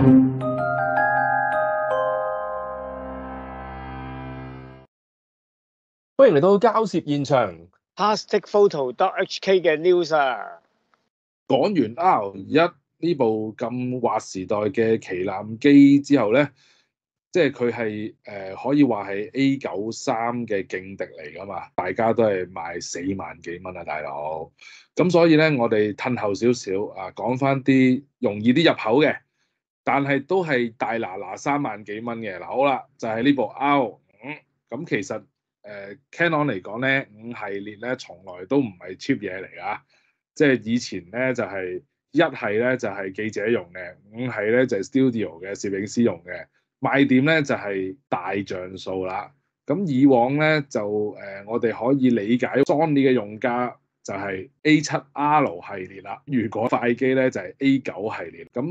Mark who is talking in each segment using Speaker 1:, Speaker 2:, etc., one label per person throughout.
Speaker 1: 歡迎嚟到交涉現場。
Speaker 2: PlasticPhoto.hk 嘅 news 啊，
Speaker 3: 講完 R1呢部咁劃時代嘅旗艦機之後咧，即係佢係可以話係 A93嘅勁敵嚟㗎嘛，大家都係賣4萬幾蚊啊，大佬。咁所以咧，我哋褪後少少啊，講翻啲容易啲入口嘅，但係都係大嗱嗱3萬幾蚊嘅。嗱，好啦，就係呢部 R5。咁其實Canon 嚟講咧，5系列咧從來都唔係 cheap 嘢嚟㗎，即係以前咧就係1係咧就係記者用嘅，5係咧就係 studio 嘅攝影師用嘅，賣點咧就係大像素啦。咁以往咧就我哋可以理解 Sony 嘅用家就係 A7R 系列啦，如果快機咧就係 A9 系列。咁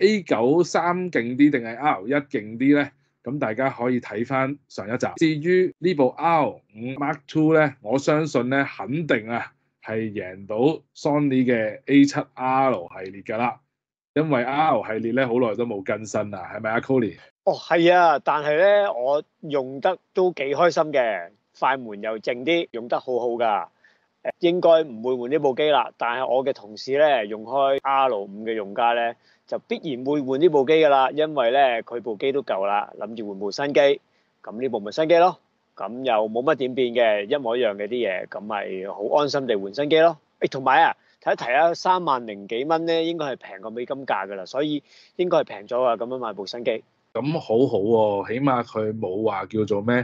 Speaker 3: A93勁啲定係 R1勁啲咧？咁大家可以睇翻上一集。至於呢部 R5 Mark II 咧，我相信咧肯定啊係贏到 Sony 嘅 A7R 系列㗎啦，因為 R 系列咧好耐都冇更新啦，係咪啊 Colin？
Speaker 2: 哦係啊，但係咧我用得都幾開心嘅，快門又靜啲，用得好好㗎。應該唔會換呢部機啦，但係我嘅同事咧用開 R5嘅用家咧，就必然會換呢部機㗎啦，因為咧佢部機都舊啦，諗住換部新機，咁呢部咪新機咯，咁又冇乜點變嘅，一模一樣嘅啲嘢，咁咪好安心地換新機咯。同埋啊，提一提啊，3萬零幾蚊咧，應該係平過美金價㗎啦，所以應該係平咗啊，咁樣買部新機。
Speaker 3: 咁好好喎，起碼佢冇話叫做咩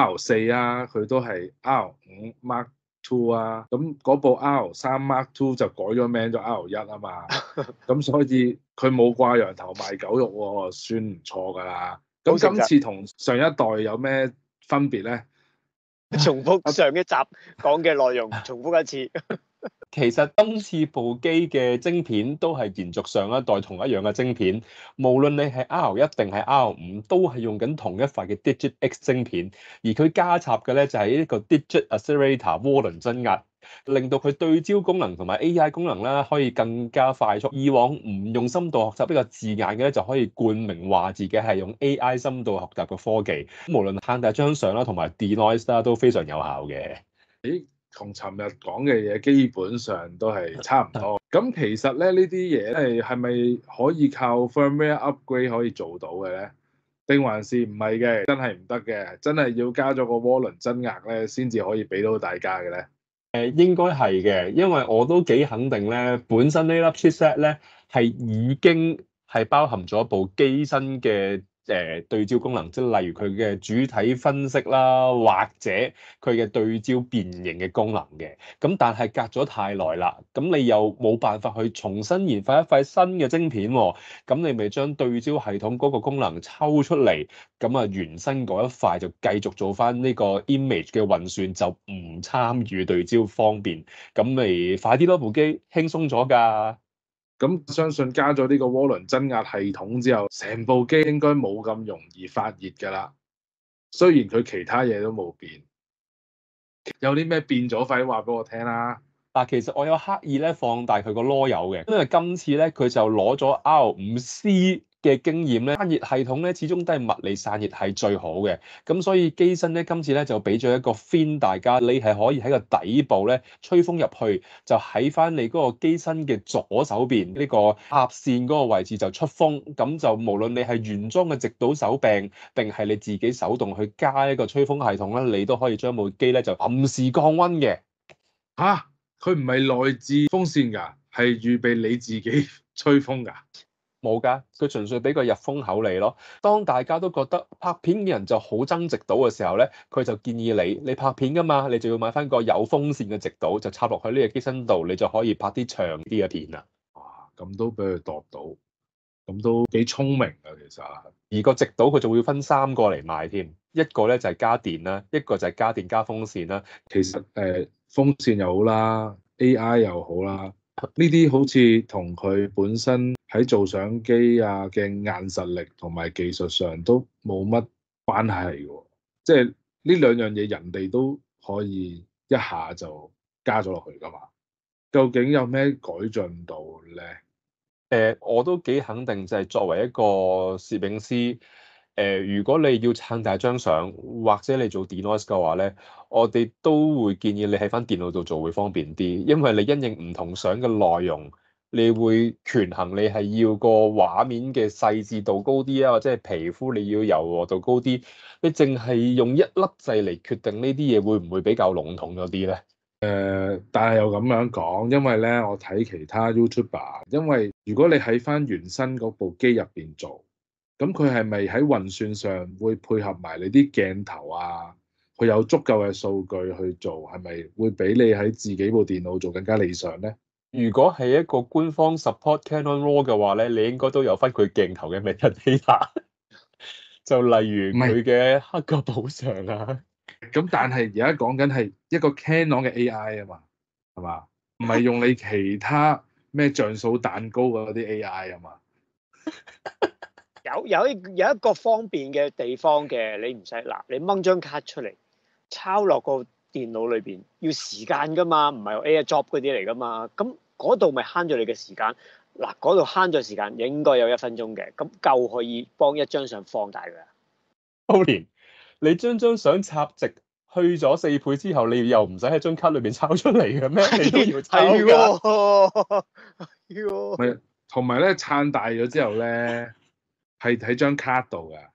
Speaker 3: R4啊，佢都係 R5 Mark II 啊，咁嗰部 R3 Mark II 就改咗名咗 R1啊嘛，咁所以佢冇掛羊頭賣狗肉喎，算唔錯㗎啦。咁今次同上一代有咩分別咧？
Speaker 2: 重複上一集講嘅內容，重複一次。
Speaker 1: 其實今次部機嘅晶片都係延續上一代同一樣嘅晶片，無論你係 R1定係 R5，都係用緊同一塊嘅 Digit X 晶片，而佢加插嘅咧就係呢個 Digit Accelerator 渦輪增壓，令到佢對焦功能同埋 AI 功能咧可以更加快速。以往唔用深度學習呢個字眼嘅咧，就可以冠名話自己係用 AI 深度學習嘅科技，無論慳大張相啦同埋 denoise 啦都非常有效嘅。
Speaker 3: 同尋日講嘅嘢基本上都係差唔多。咁其實咧呢啲嘢係咪可以靠 firmware upgrade 可以做到嘅咧？定還是唔係嘅？真係唔得嘅，真係要加咗個渦輪增壓咧，先至可以俾到大家嘅咧。
Speaker 1: 應該係嘅，因為我都幾肯定咧，本身呢粒 chipset 咧係已經係包含咗部機身嘅對焦功能，即係例如佢嘅主體分析啦，或者佢嘅對焦變形嘅功能嘅。咁但係隔咗太耐啦，咁你又冇辦法去重新研發一塊新嘅晶片喎，咁你咪將對焦系統嗰個功能抽出嚟，咁啊原生嗰一塊就繼續做翻呢個 image 嘅運算，就唔參與對焦方便，咁咪快啲咯，部機輕鬆咗㗎。
Speaker 3: 咁相信加咗呢個渦輪增壓系統之後，成部機應該冇咁容易發熱㗎啦。雖然佢其他嘢都冇變，有啲咩變咗快啲話俾我聽啦。
Speaker 1: 嗱，其實我有刻意咧放大佢個囉柚嘅，因為今次咧佢就攞咗 R5C 嘅經驗咧，散熱系統咧始終都係物理散熱係最好嘅，咁所以機身咧今次咧就俾咗一個 fin 大家，你係可以喺個底部咧吹風入去，就喺翻你嗰個機身嘅左手邊呢個鴨線嗰個位置就出風，咁就無論你係原裝嘅直倒手柄，定係你自己手動去加一個吹風系統咧，你都可以將部機咧就臨時降溫嘅。
Speaker 3: 嚇！佢唔係內置風扇㗎，係預備你自己吹風㗎。
Speaker 1: 冇㗎，佢純粹俾個入風口你咯。當大家都覺得拍片嘅人就好憎直倒嘅時候咧，佢就建議你拍片㗎嘛，你就要買翻個有風扇嘅直倒，就插落去呢個機身度，你就可以拍啲長啲嘅片啦。
Speaker 3: 哇！咁都俾佢度到，咁都幾聰明啊，其實。
Speaker 1: 而個直倒佢仲會分3個嚟賣添，一個咧就係加電啦，一個就係加電加風扇啦。
Speaker 3: 其實風扇又好啦 ，AI 又好啦，呢啲好似同佢本身喺做相機啊嘅硬實力同埋技術上都冇乜關係喎。即係呢兩樣嘢人哋都可以一下就加咗落去㗎嘛。究竟有咩改進度咧？
Speaker 1: 我都幾肯定，就係作為一個攝影師，如果你要撐大張相，或者你做 denoise 嘅話咧，我哋都會建議你喺翻電腦度做會方便啲，因為你因應唔同相嘅內容，你會權衡你係要個畫面嘅細緻度高啲啊，或者係皮膚你要柔和度高啲，你淨係用一粒掣嚟決定呢啲嘢，會唔會比較籠統咗啲咧？
Speaker 3: 但係又咁樣講，因為咧我睇其他 YouTuber，因為如果你喺翻原生嗰部機入邊做，咁佢係咪喺運算上會配合埋你啲鏡頭啊？佢有足夠嘅數據去做，係咪會比你喺自己部電腦做更加理想咧？
Speaker 1: 如果係一個官方 support Canon RAW 嘅話咧，你應該都有分佢鏡頭嘅 metadata，就例如
Speaker 3: 唔係
Speaker 1: 佢嘅黑角補償啊。
Speaker 3: 咁，但係而家講緊係一個 Canon 嘅 AI 啊嘛，係嘛？唔係用你其他咩像素蛋糕嗰啲 AI 啊嘛。
Speaker 2: 有一個方便嘅地方嘅，你唔使嗱，你掹張卡出嚟，抄落個電腦裏邊，要時間噶嘛，唔係 AirDrop 嗰啲嚟噶嘛，咁嗰度咪慳咗你嘅時間。嗱，嗰度慳咗時間，應該有1分鐘嘅，咁夠可以幫一張相放大㗎。
Speaker 1: 歐連，你將張相插直去咗4倍之後，你又唔使喺張卡裏邊抄出嚟嘅咩？你都要抄㗎。
Speaker 2: 喎，係喎。
Speaker 3: 咪同埋咧，撐大咗之後咧，係喺張卡度㗎。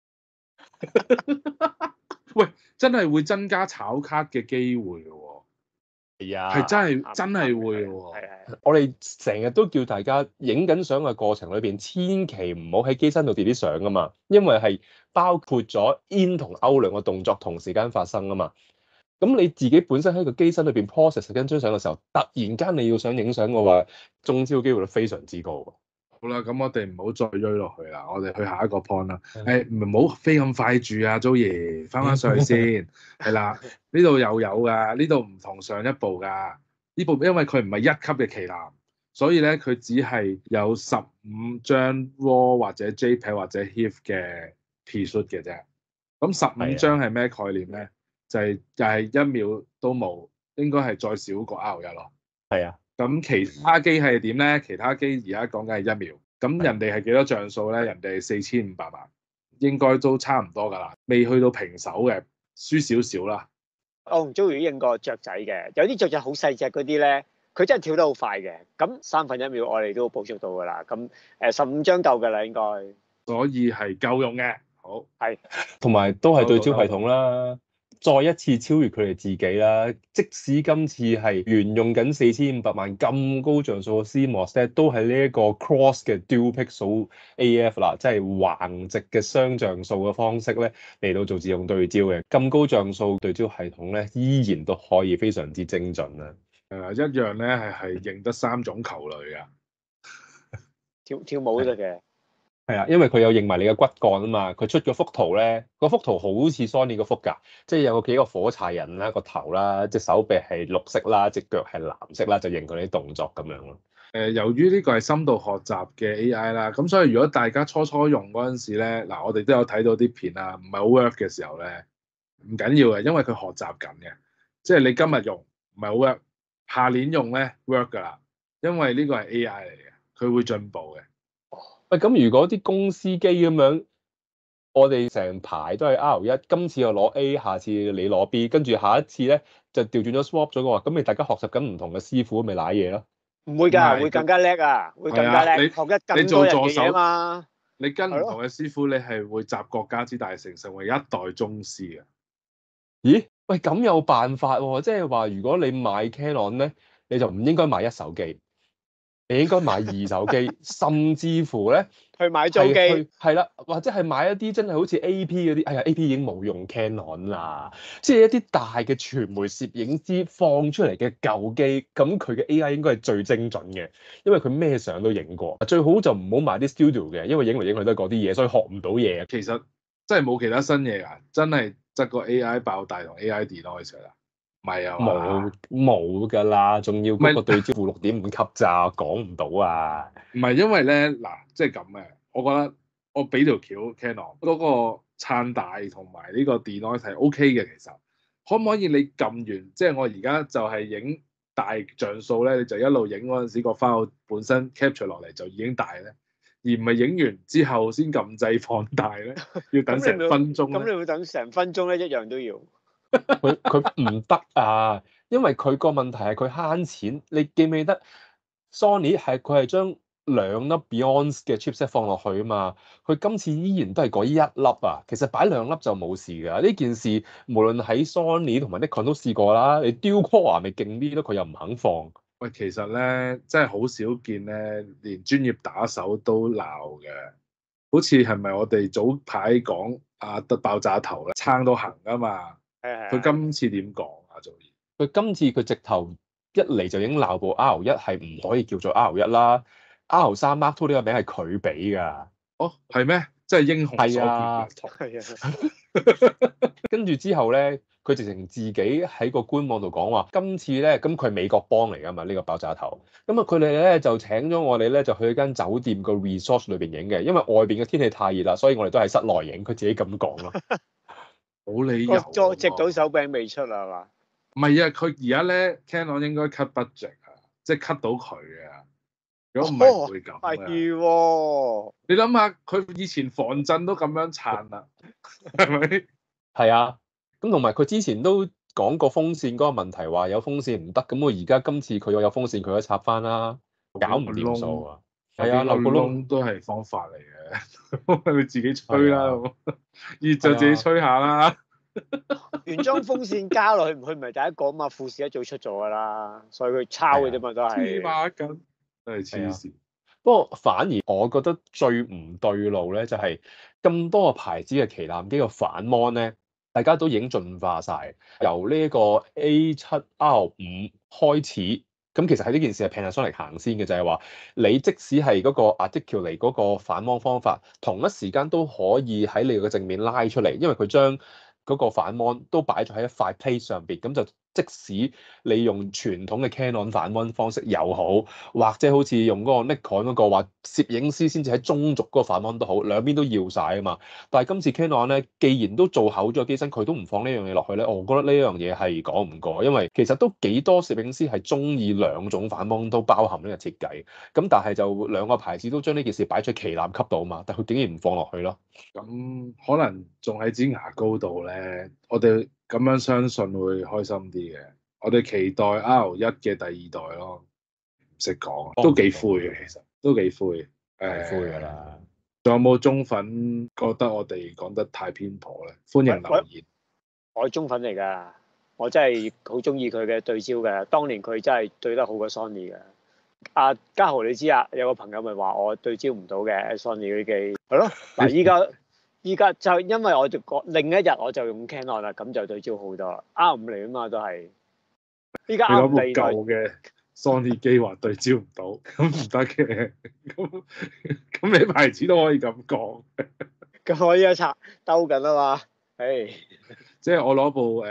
Speaker 3: 喂，真係會增加炒卡嘅機會㗎喎。
Speaker 1: 係啊，
Speaker 3: 係真係會喎。
Speaker 2: 係。
Speaker 1: 我哋成日都叫大家影緊相嘅過程裏邊，千祈唔好喺機身度跌啲相啊嘛，因為係包括咗 in 同 out 兩個動作同時間發生啊嘛。咁你自己本身喺個機身裏邊 process 緊張相嘅時候，突然間你要想影相嘅話，中招機會率非常之高。
Speaker 3: 好啦，咁我哋唔好再追落去啦，我哋去下一個 point 啦。唔好飛咁快住啊，祖爺，翻上去先。係啦，呢度又有㗎，呢度唔同上一部㗎。呢部因為佢唔係1級嘅旗艦，所以咧佢只係有15張 RAW 或者 JPEG 或者 HEIF 嘅 P-shoot 嘅啫。咁15張係咩概念咧？就係1秒都冇，應該係再少過 R1咯。
Speaker 1: 係啊。
Speaker 3: 咁其他機係點咧？其他機而家講緊係1秒，咁人哋係幾多像素咧？人哋係4500萬，應該都差唔多㗎啦，未去到平手嘅，輸少少啦。
Speaker 2: 我同 Joey 影過雀仔嘅，有啲雀仔好細隻嗰啲咧，佢真係跳得好快嘅。咁1/3秒我哋都捕捉到㗎啦。咁15張夠㗎啦，應該。
Speaker 3: 所以係夠用嘅。好。
Speaker 2: 係。
Speaker 1: 同埋都係對焦系統啦，再一次超越佢哋自己啦。即使今次係沿用緊4500萬咁高像素嘅 CMOS 咧，都係呢一個 cross 嘅 dual pixel AF 啦，即係橫直嘅雙像素嘅方式咧嚟到做自動對焦嘅。咁高像素對焦系統咧，依然都可以非常之精準啦。
Speaker 3: 一樣咧係認得3種球類㗎。
Speaker 2: 跳舞都得嘅。
Speaker 1: 係啊，因為佢有認埋你嘅骨幹啊嘛，佢出咗幅圖咧，嗰幅圖好似 Sony 嗰幅㗎，即係有幾個火柴人啦，個頭啦，隻手臂係綠色啦，隻腳係藍色啦，就認佢啲動作咁樣咯。
Speaker 3: 由於呢個係深度學習嘅 AI 啦，咁所以如果大家初用嗰陣時咧，嗱我哋都有睇到啲片啊，唔係好 work 嘅時候咧，唔緊要嘅，因為佢學習緊嘅，即係你今日用唔係好 work，下年用咧 work 㗎啦，因為呢個係 AI 嚟嘅，佢會進步嘅。
Speaker 1: 喂，咁如果啲公司機咁樣，我哋成排都係 R1，今次又攞 A，下次你攞 B，跟住下一次咧就調轉咗 swap 咗嘅話，咁咪大家學習緊唔同嘅師傅，咪瀨嘢咯？
Speaker 2: 唔會㗎，
Speaker 3: 唔係
Speaker 2: 會更加叻啊，會更加叻，
Speaker 3: 你
Speaker 2: 學得更多人嘅嘢啊嘛。
Speaker 3: 你跟唔同嘅師傅，你係會集國家之大成，成為一代宗師嘅。
Speaker 1: 咦？喂，咁有辦法喎？即係話如果你買 Canon 咧，你就唔應該買1手機。你應該買2手機，甚至乎咧
Speaker 2: 去買租機，
Speaker 1: 係啦，或者係買一啲真係好似 AP 嗰啲，哎呀 AP 已經冇用 Canon 啦，即係一啲大嘅傳媒攝影師放出嚟嘅舊機，咁佢嘅 AI 應該係最精準嘅，因為佢咩相都影過。最好就唔好買啲 studio 嘅，因為影嚟影去都係嗰啲嘢，所以學唔到嘢。
Speaker 3: 其實真係冇其他新嘢㗎，真係執個 AI 爆大同 AI denoise㗎啦。唔係啊嘛，
Speaker 1: 冇㗎啦，仲要嗰個對焦負6.5級咋，講唔到啊！
Speaker 3: 唔係因為咧嗱，即係咁嘅，我覺得我俾條橋 Canon 嗰個撐大同埋呢個 denoise 係 OK 嘅，其實可唔可以你撳完，即係我而家就係影大像素咧，你就一路影嗰陣時個 file 本身 capture 落嚟就已經大咧，而唔係影完之後先撳掣放大咧，要等成分鐘咧。
Speaker 2: 咁你會等成分鐘咧，一樣都要。
Speaker 1: 佢唔得啊，因為佢個問題係佢慳錢。你記唔記得 Sony 佢係將兩粒 Beyond 嘅 chipset 放落去啊嘛？佢今次依然都係嗰一粒啊。其實擺兩粒就冇事㗎。呢件事無論喺 Sony 同埋 Nikon 都試過啦。你 Dual Core 咪勁啲咯，佢又唔肯放。
Speaker 3: 喂，其實咧真係好少見咧，連專業打手都鬧嘅。好似係咪我哋早排講得爆炸頭咧，撐到行啊嘛？佢今次點講啊？祖兒？
Speaker 1: 佢今次佢直頭一嚟就已經鬧部 R1係唔可以叫做 R1啦，R3 Mark II 呢個名係佢俾㗎。
Speaker 3: 哦，係咩？真係英雄所見
Speaker 1: 啊，跟住之後咧，佢直情自己喺個官網度講話，今次咧，咁佢係美國幫嚟㗎嘛，呢個爆炸頭。咁啊，佢哋咧就請咗我哋咧，就去間酒店個 resort 裏邊影嘅，因為外邊嘅天氣太熱啦，所以我哋都喺室內影。佢自己咁講咯。
Speaker 3: 冇理由喎。
Speaker 2: 直到手柄未出啊嘛？
Speaker 3: 唔係啊，佢而家咧 Canon 應該 cut budget 啊，即係 cut 到佢啊。如果唔係唔會咁嘅。
Speaker 2: 係喎。
Speaker 3: 你諗下，佢以前防震都咁樣撐啦，係咪？
Speaker 1: 係啊，咁同埋佢之前都講過風扇嗰個問題，話有風扇唔得，咁我而家今次佢有風扇，佢都插翻啦，搞唔掂數啊。係啊，
Speaker 3: 漏個
Speaker 1: 漏個窿
Speaker 3: 窿都係方法嚟嘅，你自己吹啦，熱就自己吹下啦。
Speaker 2: 原裝風扇加落去，佢唔係第一個啊嘛，富士一早出咗噶啦，所以佢抄嘅啫嘛，都係。
Speaker 3: 黐孖筋，真係黐線。
Speaker 1: 不過反而我覺得最唔對路咧，就係咁多個牌子嘅旗艦機個反 mon 咧，大家都已經進化晒，由呢個 A7R5 開始。咁其實喺呢件事係 Panasonic 行先嘅，就係話你即使係嗰個 Articulate 嗰個反 mon 方法，同一時間都可以喺你個正面拉出嚟，因為佢將嗰個反 mon 都擺咗喺一塊 plate 上邊，咁就即使你用傳統嘅 Canon 反 mon 方式又好，或者好似用嗰個 Nikon 嗰個話攝影師先至喺中軸嗰個反 mon 都好，兩邊都要晒啊嘛。但係今次 Canon 咧，既然都做厚咗個機身，佢都唔放呢樣嘢落去咧，我覺得呢樣嘢係講唔過，因為其實都幾多攝影師係中意兩種反 mon 都包含呢個設計，咁但係就兩個牌子都將呢件事擺出旗艦級度啊嘛，但佢竟然唔放落去咯。
Speaker 3: 咁可能仲喺支牙膏度咧，我哋咁樣相信會開心啲嘅。我哋期待 R1嘅第二代咯，唔識講，都幾灰嘅，其實都幾灰。
Speaker 1: 係灰㗎啦。
Speaker 3: 仲有冇中粉覺得我哋講得太偏頗咧？歡迎留言。
Speaker 2: 我係中粉嚟㗎，我真係好中意佢嘅對焦嘅。當年佢真係對得好過 Sony 嘅。阿嘉豪你知啊，有個朋友咪話我對焦唔到嘅 Sony 嗰啲機，係咯。嗱依家就因為我就另一日我就用 Canon 啦，咁就對焦好多。R5嚟啊嘛都係。依家 R5
Speaker 3: 部舊嘅 Sony 機話對焦唔到，咁唔得嘅。咁你牌子都可以咁講。
Speaker 2: 咁我依家拆兜緊啊嘛，誒。
Speaker 3: 即係我攞部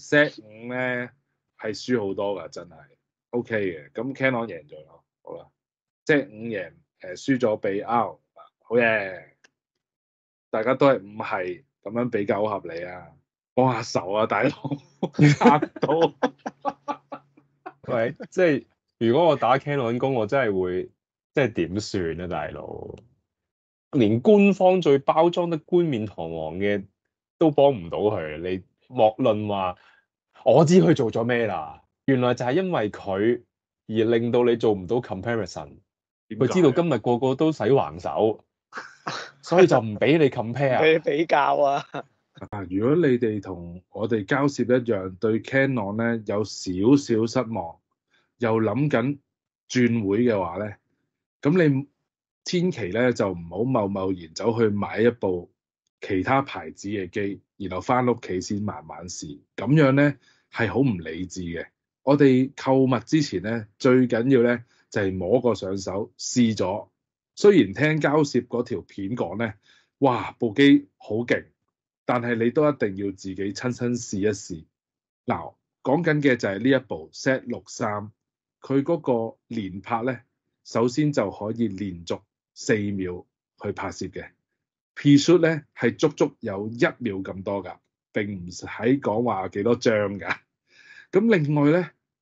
Speaker 3: Z5咧係輸好多㗎，真係 OK 嘅。咁 Canon 贏咗咯，好啦，Z5贏輸咗俾 R，好嘢。大家都係5係咁樣比較好合理啊！幫下手啊，大佬嚇到。
Speaker 1: 喂，即係如果我打 Canon 工，我真係會即係點算啊，大佬？連官方最包裝得冠冕堂皇嘅都幫唔到佢，你莫論話我知佢做咗咩啦，原來就係因為佢而令到你做唔到 comparison。佢知道今日個個都洗橫手，所以就唔俾你 compare。
Speaker 2: 俾比較啊！
Speaker 3: 如果你哋同我哋交涉一樣，對 Canon 咧有少少失望，又諗緊轉會嘅話咧，咁你千祈咧就唔好貿然走去買一部其他牌子嘅機，然後翻屋企先慢慢試，咁樣咧係好唔理智嘅。我哋購物之前咧，最緊要咧就係摸個上手試咗。雖然聽交涉嗰條片講咧，哇部機好勁，但係你都一定要自己親身試一試。嗱，講緊嘅就係呢一部 Z63，佢嗰個連拍咧，首先就可以連續4秒去拍攝嘅 P-shoot 咧係足足有1秒咁多㗎，並唔使講話幾多張㗎。咁另外咧，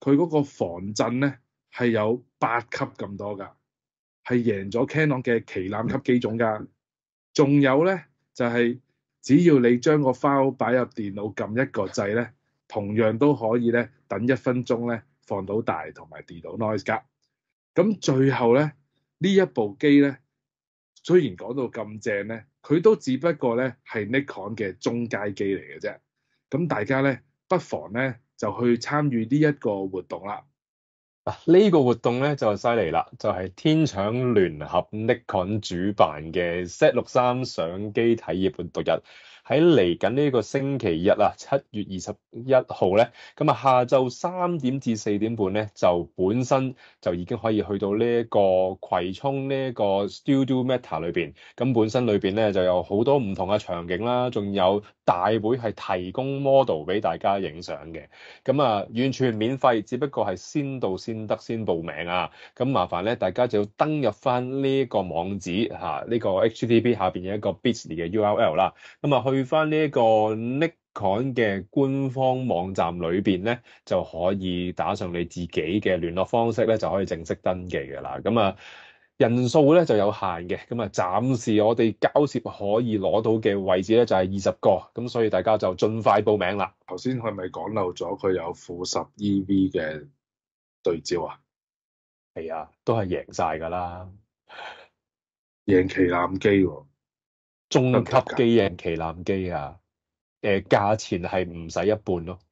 Speaker 3: 佢嗰個防震咧係有8級咁多㗎，係贏咗 Canon 嘅旗艦級機種㗎。仲有咧就係、只要你將個 file 擺入電腦，撳一個掣咧，同樣都可以咧等1分鐘咧放到大同埋 delete 到 noise 㗎。咁最後咧呢一部機咧，雖然講到咁正咧，佢都只不過咧係 Nikon 嘅中階機嚟嘅啫。咁大家咧不妨咧就去參與呢一個活動啦。
Speaker 1: 嗱，呢個活動咧就犀利啦，就係天搶聯合 Nikon 主辦嘅 Z63相機體驗活動日，喺嚟緊呢個星期日啊，7月21號咧，咁啊下晝3點至4點半咧，就本身就已經可以去到呢一個葵涌呢一個 Studio Meta 裏邊，咁本身裏邊咧就有好多唔同嘅場景啦，仲有大會係提供 model 俾大家影相嘅。咁啊，完全免費，只不過係先到先得，先報名啊！咁麻煩咧，大家就要登入翻呢一個網址嚇，呢個 HTTP 下邊有一個 bit.ly 嘅 URL 啦。咁啊，去翻呢一個 Nikon 嘅官方網站裏邊咧，就可以打上你自己嘅聯絡方式咧，就可以正式登記㗎啦。咁啊，人數咧就有限嘅，咁啊暫時我哋交涉可以攞到嘅位置咧就係20個，咁所以大家就盡快報名啦。
Speaker 3: 頭先係咪講漏咗佢有負10 EV 嘅對焦啊？
Speaker 1: 係啊，都係贏晒㗎啦，
Speaker 3: 贏旗艦機喎，
Speaker 1: 中級
Speaker 3: 得唔得㗎？
Speaker 1: 機贏旗艦機啊，價錢係唔使一半咯。